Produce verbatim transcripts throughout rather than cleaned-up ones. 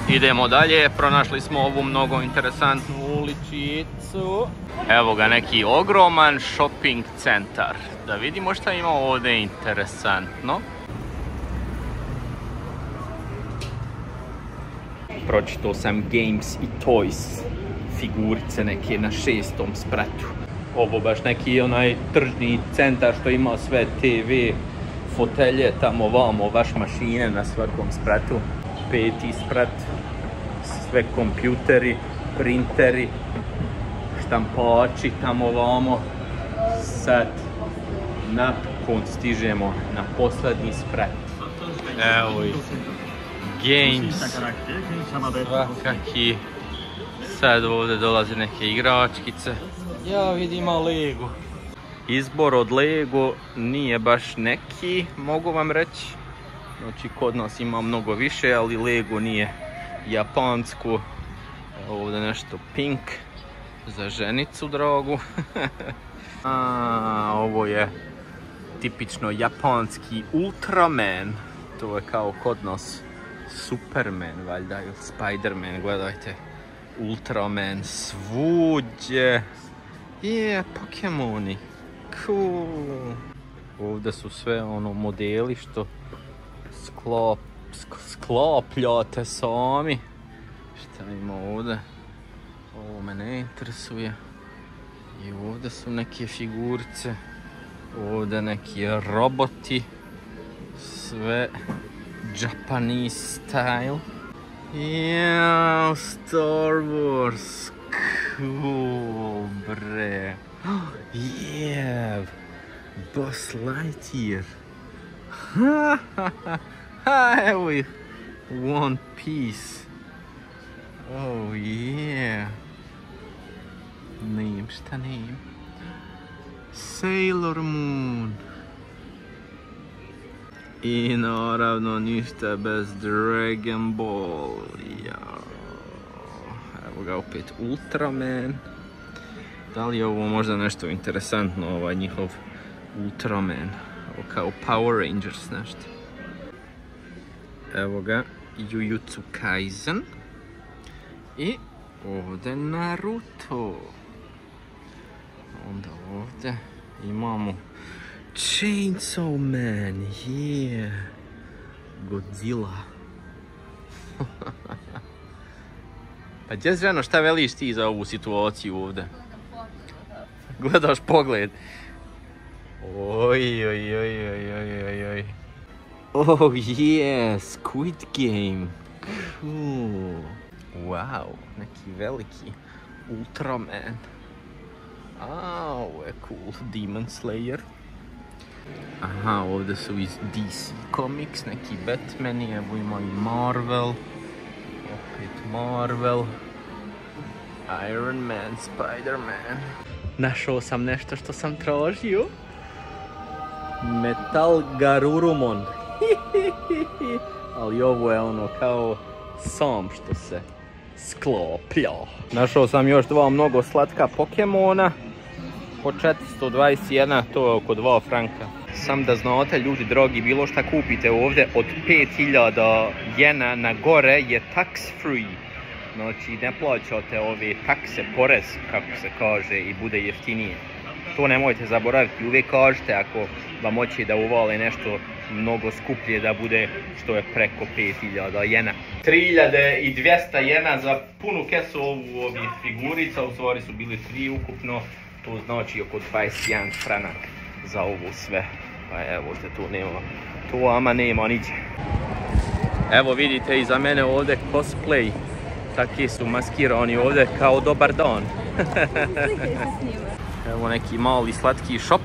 Idemo dalje, pronašli smo ovu mnogo interesantnu uličicu. Evo ga neki ogroman shopping centar. Da vidimo šta ima ovdje interesantno. Pročitao sam Games i Toys figurice neke na šestom spratu. Ovo baš neki onaj tržni centar što ima sve te ve, fotelje, tamo vamo, vaš mašine na svakom spratu. Peti sprat, sve kompjuteri, printeri, štampači, tamo vamo. Sad napokon stižemo na posljednji sprat. Evo ih, Games, svakaki. Sad ovdje dolaze neke igračkice. Ja vidim ima Lego. Izbor od Lego nije baš neki, mogu vam reći. Znači kod nas ima mnogo više, ali Lego nije japansko. Ovdje nešto pink za ženicu dragu. A, ovo je tipično japanski Ultraman. To je kao kod nas Superman valjda ili Spiderman, gledajte. Ultraman svuđe. Je, Pokemoni. Cool. Ovdje su sve ono modeli što sklop, sklopljate sami. Šta ima ovdje? Ovo me ne interesuje. I ovdje su neke figurice. Ovdje neki roboti. Sve Japanese style. Yeah, Star Wars. Cool, bre. Yeah. Buzz Lightyear. Ha ha ha. Evo ih. One Piece. Oh yeah. Name, šta name? Sailor Moon. I naravno ništa bez Dragon Ball. Ja. Evo ga opet Ultraman. Da li je ovo možda nešto interesantno, ovaj njihov Ultraman? Ovo kao Power Rangers nešto. Evo ga Jujutsu Kaisen. I ovdje Naruto. Onda ovdje imamo Chainsaw Man, yeah. Godzilla. Pa gdje ženo, šta veliš ti za ovu situaciju ovdje? Gledaš pogled. Oj, oj, oj, oj, oj, oj, oj. Oh yeah, Squid Game. Cool. Wow, neki veliki Ultraman. A, ovo je cool. Demon Slayer. Aha, ovdje su iz D C Comics, neki Batmani, evo ima i Marvel. Opet Marvel. Iron Man, Spider-Man. Našao sam nešto što sam tražio. Metal Garurumon. Ali ovo je ono kao sam što se skloplja. Našao sam još dva mnogo slatka Pokemona. Po četiristo dvadeset jedan, to je oko dva franka. Sam da znate, ljudi drogi, bilo šta kupite ovdje od pet hiljada jena na gore je tax free. Znači ne plaćate ove takse, porez, kako se kaže, i bude jeftinije. To nemojte zaboraviti, uvijek kažete ako vam hoće da uvale nešto mnogo skuplje da bude što je preko pet hiljada jena. tri hiljade dvjesto jena za punu kesu ovu ovih figurica, u stvari su bili tri ukupno. To znači oko dvadeset jedan franak za ovo sve. Pa evo te tu nema, tu ama nema niđe. Evo vidite iza mene ovdje cosplay. Taki su maskirani ovdje kao dobar dan. Evo neki mali slatki shop.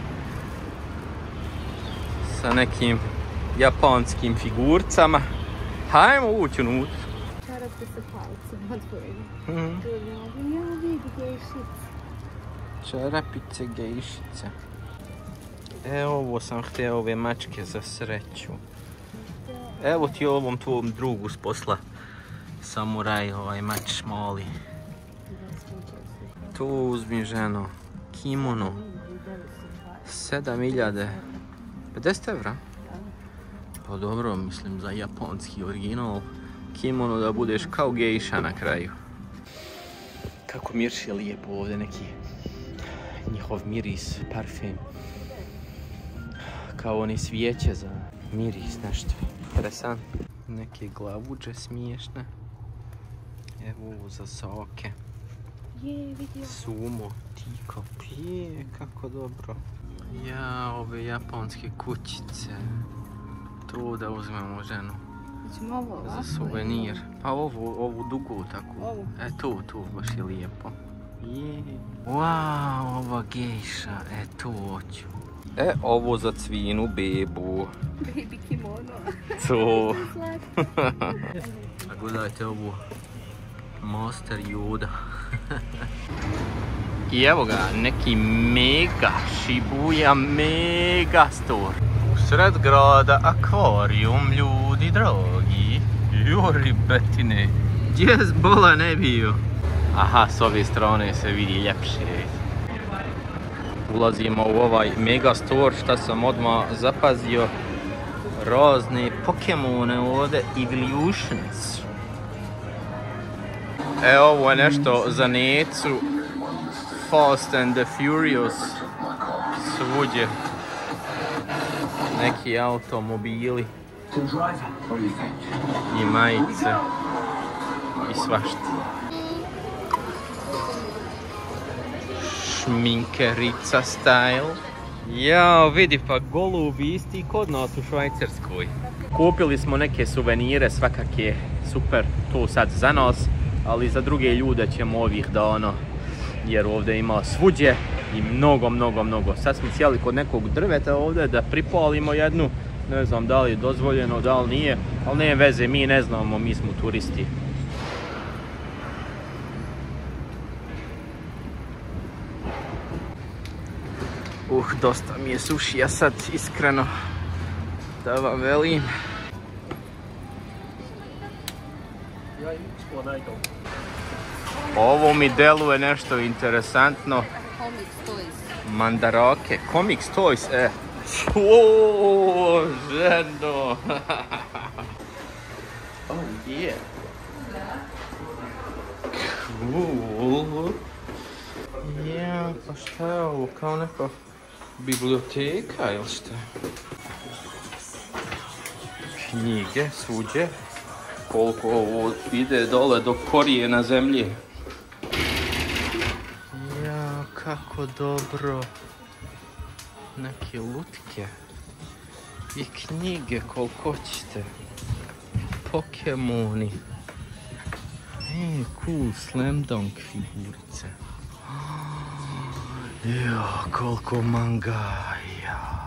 Sa nekim japanskim figurcama. Hajmo ući unutra. Čarape sa palcem otvoreni. Hmm. Ja vidi gejšice. Čarapice, gejšice. E, ovo sam htio, ove mačke za sreću. Evo ti ovom tvom drugu s posla. Samuraj, ovaj mač mali. Tu uzmi ženo. Kimono. sedam hiljada. pedeset evra? Pa dobro, mislim za japanski original. kimono da budeš kao gejša na kraju. Kako mirši lijepo ovdje, neki njihov miris, parfem. Kao oni svijeće za miris, nešto interesantno. Neke glavuđe smiješne. Evo ovo za soke. Je, vidio. Sumo, tiko, pije, kako dobro. Ja, ove japanske kućice. To da uzmemo ženu. Hoćemo ovo ovako? Za suvenir. Pa ovu, ovu dugu tako. Ovu? E tu, tu, baš je lijepo. Je. Wow, ova gejša, e tu hoću. E, ovo za cvinu bebu. Baby kimono. To. Gledajte ovu. Master Yoda. I evo ga, neki mega Shibuya mega store. Usred grada akvarijum, ljudi dragi. Jo, ribetine. Gdje bola ne bio? Aha, s ove strane se vidi ljepše. Ulazimo u ovaj mega store, šta sam odmah zapazio. Razne Pokemone ovdje, Evolutions. E, ovo je nešto za Necu. Fast and the Furious. Svuđe. Neki automobili. I majice. I svašta. Šminkerica style. Jao, vidi pa golubi isti kod nas u Švajcarskoj. Kupili smo neke suvenire, svakake super, to sad za nas, ali za druge ljude ćemo ovih dana, jer ovdje ima svuđe i mnogo, mnogo, mnogo. Sad smo sjeli kod nekog drveta ovdje da pripalimo jednu, ne znam da li je dozvoljeno, da li nije, ali nema veze, mi ne znamo, mi smo turisti. Uh, dosta mi je sušija sad, iskreno, da vam velim. Ovo mi deluje nešto interesantno. Comics Toys. Mandarake, Comics Toys, e. Oooo, ženo. Oh yeah. Cool. Ja, pa šta je ovo, kao neka biblioteka ili šta? Knjige, svuđe. Koliko ovo ide dole do korijena zemlje. Ja, kako dobro. Neke lutke. I knjige koliko ćete. Pokemoni. E, cool, Slam Dunk figurice. Ja, koliko manga. Ja.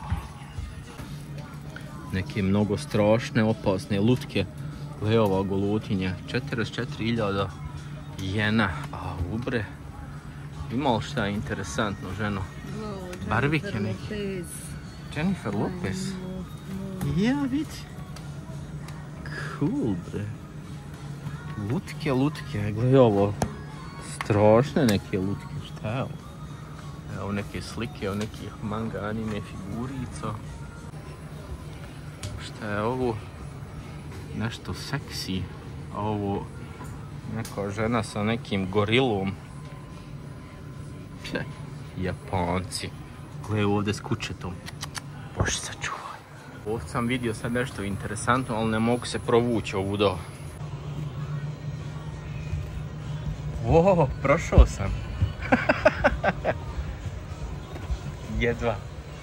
Neke mnogo strašne, opasne lutke. Gle ova golutinja, četrdeset četiri hiljade jena. A ubre, ima li šta interesantno, ženo? Barvike neki. Jennifer Lopez. Ja, vidi. Cool, bre. Lutke, lutke, gle ovo. Strašne neke lutke, šta je ovo? Evo neke slike, evo nekih manga anime figurica. Šta je ovo? Nešto seksi, a ovo neka žena sa nekim gorilom. Pje, Japanci. Gle ovdje s kućetom. Bože sačuvaj. Ovdje sam vidio sad nešto interesantno, ali ne mogu se provući ovuda. O, prošao sam. Jedva.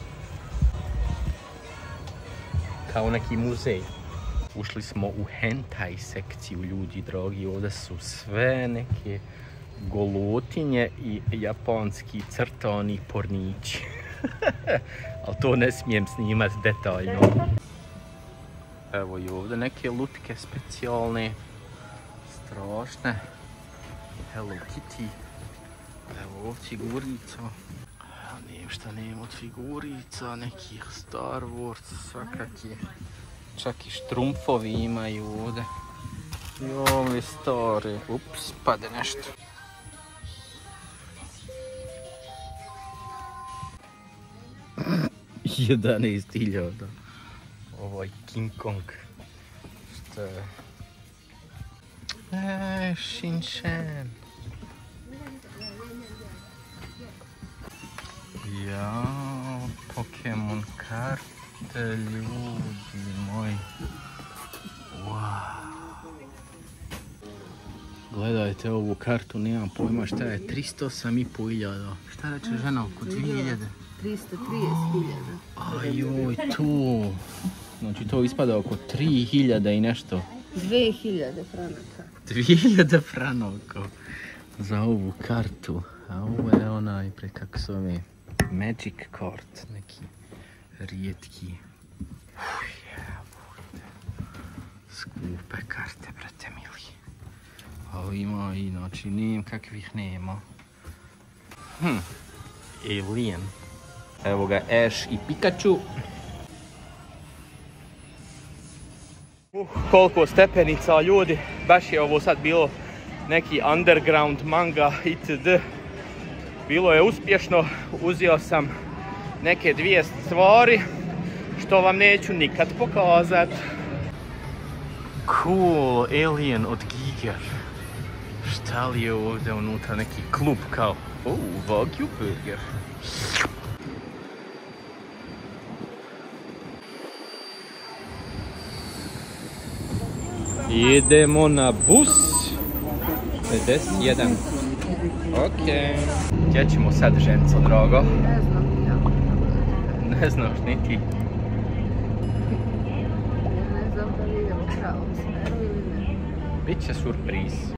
Kao neki muzej. Ušli smo u hentai sekciju, ljudi dragi, ovdje su sve neke golutinje i japanski crtani pornići. Ali to ne smijem snimati detaljno. Evo i ovdje neke lutke specijalne, strašne. Hello Kitty. Evo ovdje figurica. Ništa nema od figurica, nekih Star Wars, svakaki. Čak i štrumfovi imaju ovdje. I ovi stari. Ups, pade nešto. jedanaest hiljada. Ovaj King Kong. Šta je? E, Shinchan. Jao, Pokemon karte, ljudi moji. Wow. Gledajte ovu kartu, nemam pojma šta je, tristo osam i pol hiljada. Šta reče žena, oko dvije hiljade? tristo trideset hiljada. Ajoj, tu. Znači to ispada oko tri hiljade i nešto. dve hiljade franaka. dvije hiljade franaka za ovu kartu. A ovo je onaj, pre kako se zove, Magic Card, neki rijetki. Uj, jebote. Skupe karte, brate mili. A ima i, znači, nijem kakvih nema. Hm, Alien. Evo ga Ash i Pikachu. Uh, koliko stepenica, ljudi, baš je ovo sad bilo neki underground manga itd. Bilo je uspješno, uzeo sam neke dvije stvari što vam neću nikad pokazat. Cool, Alien od Giger. Šta li je ovdje unutra, neki klub kao? Oh, Wagyu burger. Idemo na bus. pedeset jedan. Okej. Gdje ćemo sad, ženco, drago? Ne znam ja. Ne znaš niti. Ne znam da li idemo u pravom smeru ili ne. Biće surpriz.